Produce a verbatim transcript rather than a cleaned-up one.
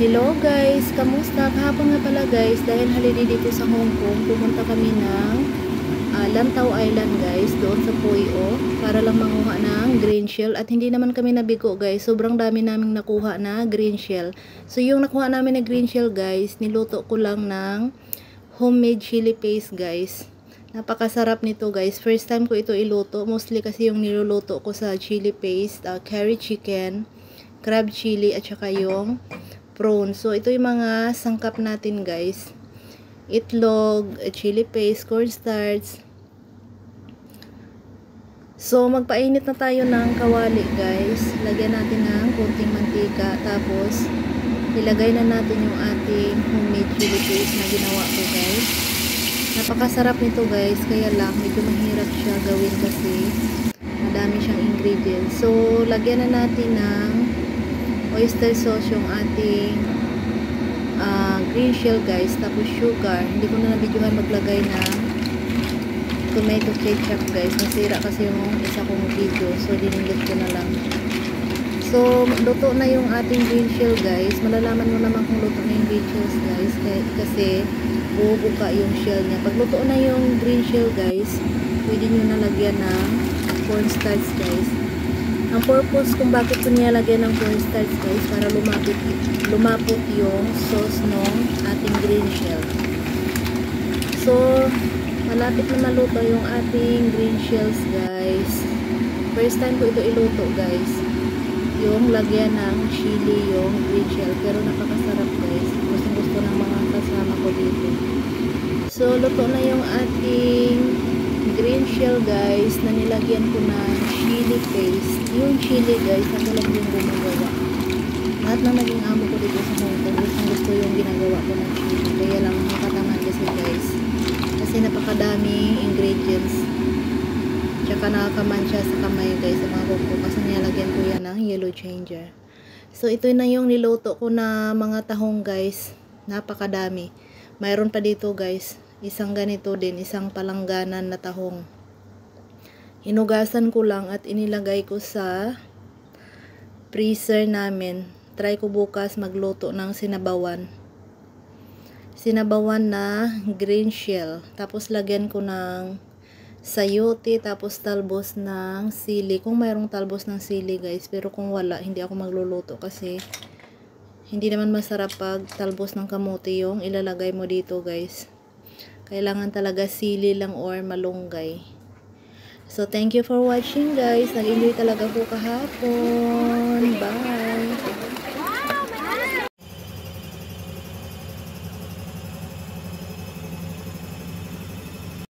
Hello guys, kamusta? Kahapon nga pala guys, dahil holiday dito sa Hong Kong, pumunta kami ng uh, Lantau Island guys, doon sa Puyo, para lang manguha ng green shell. At hindi naman kami nabigo guys, sobrang dami naming nakuha na green shell. So yung nakuha namin na green shell guys, niluto ko lang ng homemade chili paste guys. Napakasarap nito guys, first time ko ito iluto, mostly kasi yung niluluto ko sa chili paste, uh, curry chicken, crab chili at saka yung prawn. So ito yung mga sangkap natin guys, itlog, chili paste, cornstarch. So magpainit na tayo ng kawali guys, lagyan natin ng konting mantika, tapos ilagay na natin yung ating homemade chili paste na ginawa ko guys. Napakasarap nito guys, kaya lang medyo mahirap siya gawin kasi madami siyang ingredients. So lagyan na natin ng oyster sauce yung ating uh, green shell guys, tapos sugar. Hindi ko na nabidyohan maglagay ng tomato ketchup guys, nasira kasi yung isa kong video, so dinindot ko na lang. So luto na yung ating green shell guys, malalaman mo naman kung luto na yung green shells guys kasi bubuka yung shell niya. Pag luto na yung green shell guys, pwede nyo na lagyan ng cornstarch guys. Ang purpose kung bakit ko nilalagyan ng cornstarch guys, para lumapit, lumapot yung sauce ng ating green shell. So, malapit na maluto yung ating green shells guys. First time ko ito iluto guys, yung lagyan ng chili yung green shell, pero napakasarap guys, gustong gusto ng mga kasama ko dito. So, luto na yung ating green shell guys, na nilagyan ko na chili paste. Yung chili guys, ako lang yung gumagawa. Lahat na naging amo ko dito sa Hong Kong, gustong gusto yung ginagawa ko ng chili, kaya lang nakatamad kasi guys, kasi napakadaming ingredients, tsaka nakakamansya sa kamay guys sa mga kuko, kasi nilalagyan ko yan ng yellow changer. So ito na yung niluto ko na mga tahong guys, napakadami. Mayroon pa dito guys, isang ganito din, isang palangganan na tahong. Hinugasan ko lang at inilagay ko sa freezer namin. Try ko bukas magluto ng sinabawan. Sinabawan na green shell. Tapos lagyan ko ng sayote, tapos talbos ng sili. Kung mayroong talbos ng sili guys, pero kung wala, hindi ako magluluto kasi hindi naman masarap pag talbos ng kamote yung ilalagay mo dito guys. Kailangan talaga sili lang or malunggay. So thank you for watching guys. Nag-enjoy talaga ko kahapon. Bye!